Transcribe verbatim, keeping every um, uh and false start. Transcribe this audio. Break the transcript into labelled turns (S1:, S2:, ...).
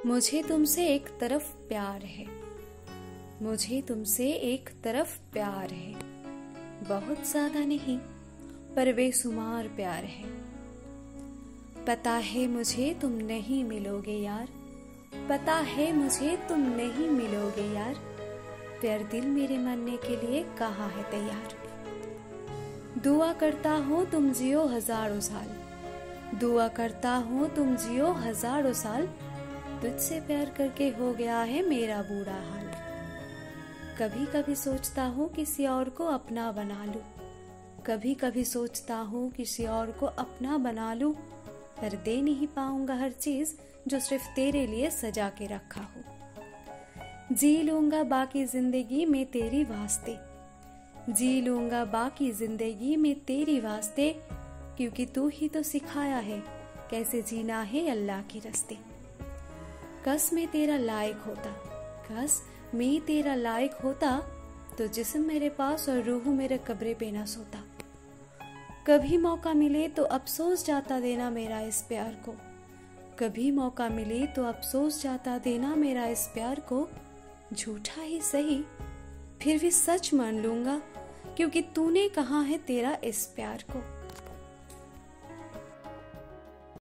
S1: मुझे तुमसे एक तरफ प्यार है, मुझे तुमसे एक तरफ प्यार है, बहुत ज्यादा नहीं पर बेशुमार प्यार है। पता है मुझे तुम नहीं मिलोगे यार, पता है मुझे तुम नहीं मिलोगे यार, प्यार दिल मेरे मरने के लिए कहाँ है तैयार। दुआ करता हूँ तुम जियो हजारों साल, दुआ करता हूँ तुम जियो हजारों साल, तुझसे प्यार करके हो गया है मेरा बुरा हाल। कभी कभी सोचता हूँ किसी और को अपना बना लूं, कभी कभी सोचता हूँ किसी और को अपना बना लूं, पर दे नहीं पाऊंगा हर चीज जो सिर्फ तेरे लिए सजा के रखा हो। जी लूंगा बाकी जिंदगी में तेरी वास्ते, जी लूंगा बाकी जिंदगी में तेरी वास्ते, क्योंकि तू ही तो सिखाया है कैसे जीना है अल्लाह के रास्ते। कस में तेरा लायक होता, कस में तेरा लायक होता, तो जिस्म मेरे पास और रूह मेरे कब्रे पे ना सोता। कभी मौका मिले तो अफसोस जाता देना मेरा इस प्यार को, कभी मौका मिले तो अफसोस जाता देना मेरा इस प्यार को। झूठा ही सही फिर भी सच मान लूंगा, क्योंकि तूने कहा है तेरा इस प्यार को।